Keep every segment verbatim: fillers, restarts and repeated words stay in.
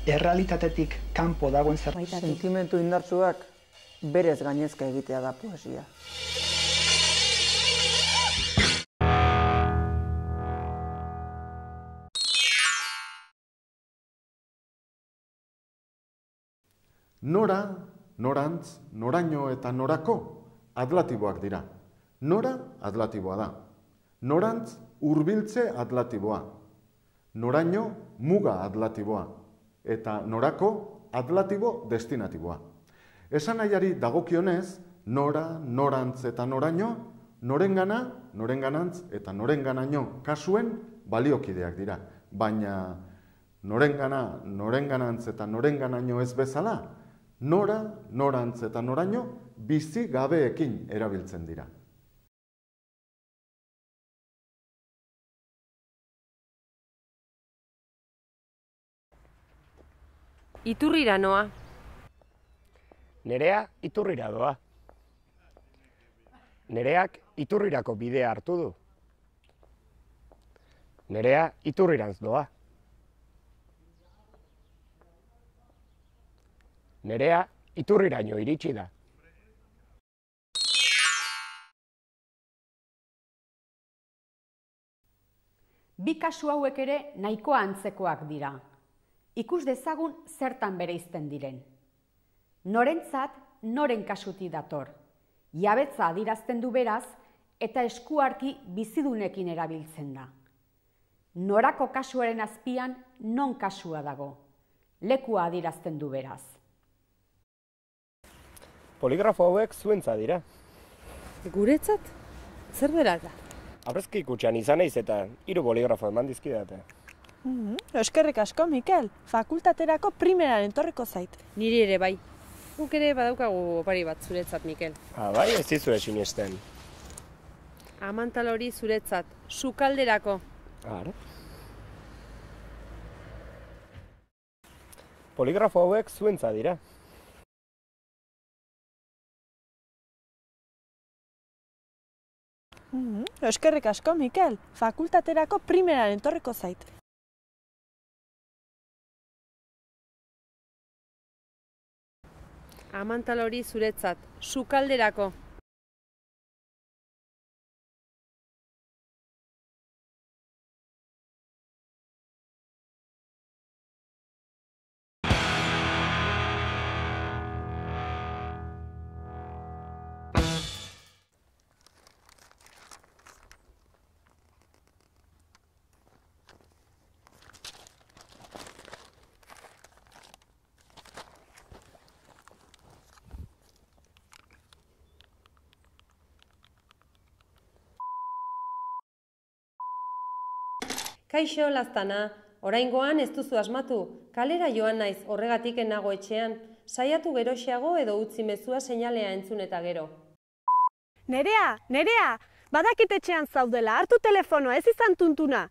errealitatetik kanpo dagoen zerbait. Sentimendu indartsuak berez gainezka egitea da poesia. Nora, norantz, noraino eta norako adlatiboak dira. Nora adlatiboa da. Norantz hurbiltze adlatiboa. Noraino muga adlatiboa. Eta norako adlatibo destinatiboa. Esanaiari dagokionez, nora, norantz eta noraino, norengana, norenganantz eta norenganaino kasuen baliokideak dira. Baina norengana, norenganantz eta norenganaino ez bezala, nora, norantz eta noraino bizi gabeekin erabiltzen dira. Iturrira noa. Nerea iturrira doa. Nereak iturrirako bidea hartu du. Nerea iturrirantz doa. Nerea iturriraino iritsi da. Bi kasu hauek ere nahikoa antzekoak dira. Ikus dezagun zertan bereizten diren. Norentzat noren kasuti dator. Jabetza adirazten du beraz eta eskuarki bizidunekin erabiltzen da. Norako kasuaren azpian non kasua dago. Lekua adirazten du beraz. Poligrafo hauek zuentza dira. Guretzat? Zer bera da? Aurrezki kutxan izan naiz eta hiru poligrafo eman dizkidate. Mm, eskerrik asko, Mikel. Fakultaterako primeran entorreko zait. Niri ere bai. Guk ere badaukagu opari bat zuretzat, Mikel. Ah, bai, ez dizue sinesten. Amantal hori zuretzat, sukalderako. Ara. Poligrafo hauek zuentza dira. Mm, eskerrik asko, Mikel. Fakultaterako primeran entorreko zait. Amantal hori zuretzat, sukalderako. Kaixo, Laztana, oraingoan ez duzu asmatu, kalera joan naiz horregatik enago etxean, saiatu geroxeago edo utzi mezua seinalea entzun eta gero. Nerea, Nerea, badakit etxean zaudela, hartu telefonoa, ez izan tuntuna.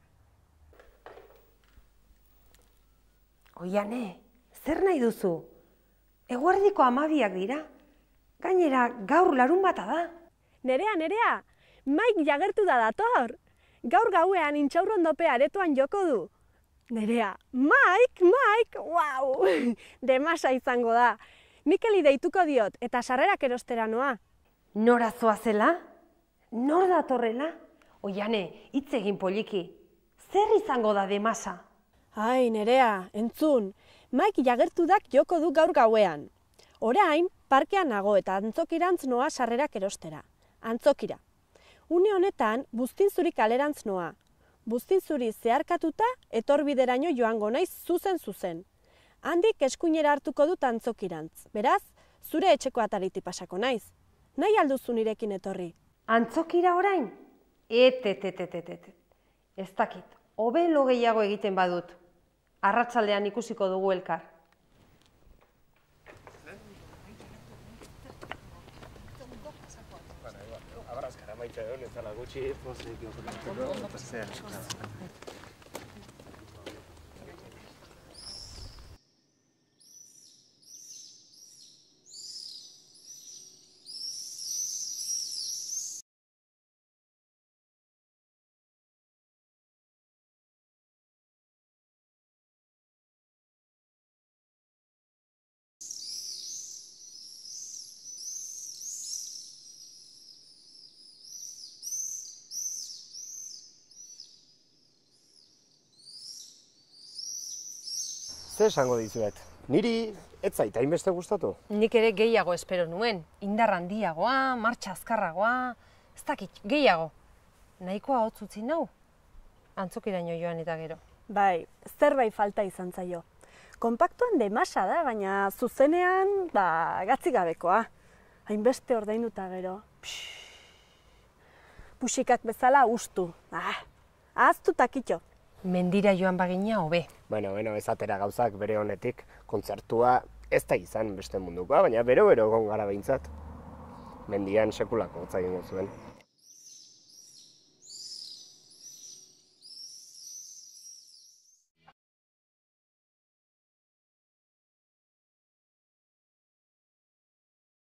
Oiane, zer nahi duzu? Eguerdiko hamabiak dira, gainera gaur larun bata da. Nerea, Nerea, Maik jagertu da dator. Gaur gauean intxaurrondope aretoan joko du. Nerea, Maik, Maik, wow! Demasa izango da. Mikeli deituko diot eta sarrerak erostera noa. Nora zoazela? Nor datorrela? Oiane, hitz egin poliki. Zer izango da Demasa? Ai, Nerea, entzun. Maik jagertudak joko du gaur gauean. Orain, parkean nago eta antzokirantz noa sarrerak erostera. Antzokira. Une honetan, Buztinzuri kalerantz noa. Buztinzuri zeharkatuta, etorbideraino joango naiz zuzen-zuzen. Handik eskuinera hartuko dut antzokirantz. Beraz, zure etxeko atariti pasako naiz. Nahi alduzu nirekin etorri? Antzokira orain? Et, et, et, et, et, et. Ez dakit, hobe lo gehiago egiten badut. Arratsaldean ikusiko dugu elkar. Abrazkara maite egon, ez dala gutxi, pozik, Ze esango dizuet, niri ez zait hainbeste gustatu. Nik ere gehiago espero nuen, indar handiagoa, martxa azkarragoa, ez dakit, gehiago. Nahikoa hotz utzi nau, antzokiraino joan eta gero. Bai, zerbait falta izan zaio. Konpaktuan demasa da, baina zuzenean, ba, gatzik gabekoa. Hainbeste ordainduta gero. Puxikak bezala ustu. Ah, ahaztu takitxo. Mendira joan bagina hobe. Bueno, bueno, ez atera gauzak bere honetik, kontzertua ez da izan beste mundukoa, baina bero-bero egon gara behintzat. Mendian sekulako hotza egingo zuen.